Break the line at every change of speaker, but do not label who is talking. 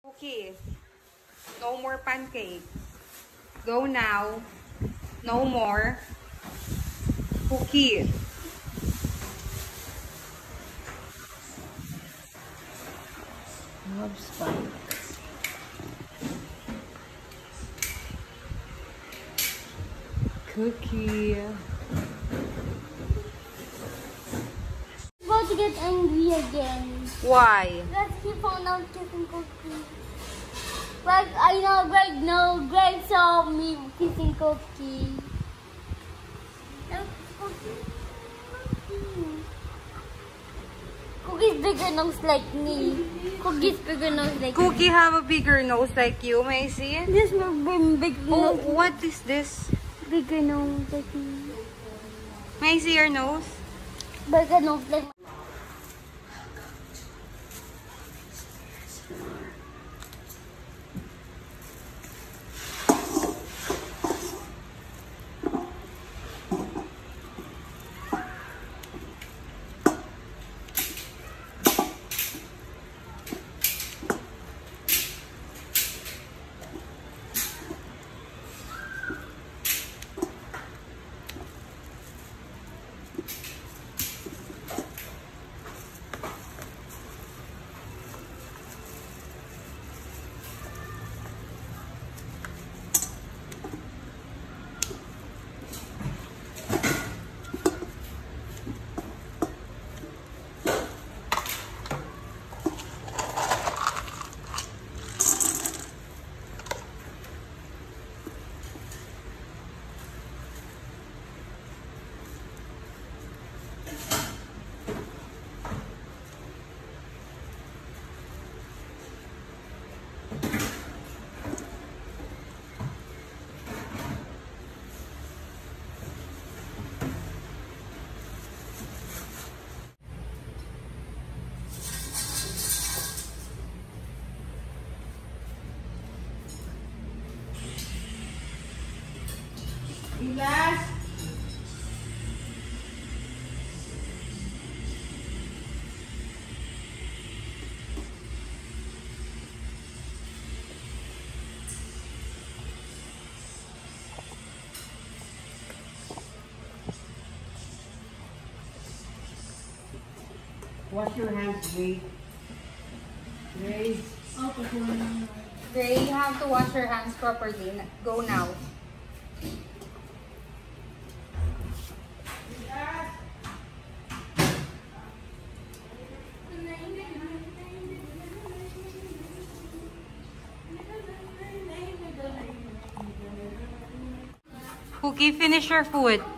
Cookies. No more pancakes. Go now. No more cookies.
Love spikes. Cookie.
I'm about to get angry again.
Why?
Let's keep on out kissing Cookie. Greg, I know Greg. No, Greg saw me kissing Cookie. No, Cookie. Cookie's bigger nose like me. Cookie's bigger nose like
Cookie have a bigger nose like you, may I see?
This one big
Oh,
nose.
what is this?
Bigger nose like me.
May I see your nose?
Bigger nose like me.
Yes.
Wash your hands, Grace. Grace.
Gray, you have to wash your hands properly. Go now. Cookie, finish your food.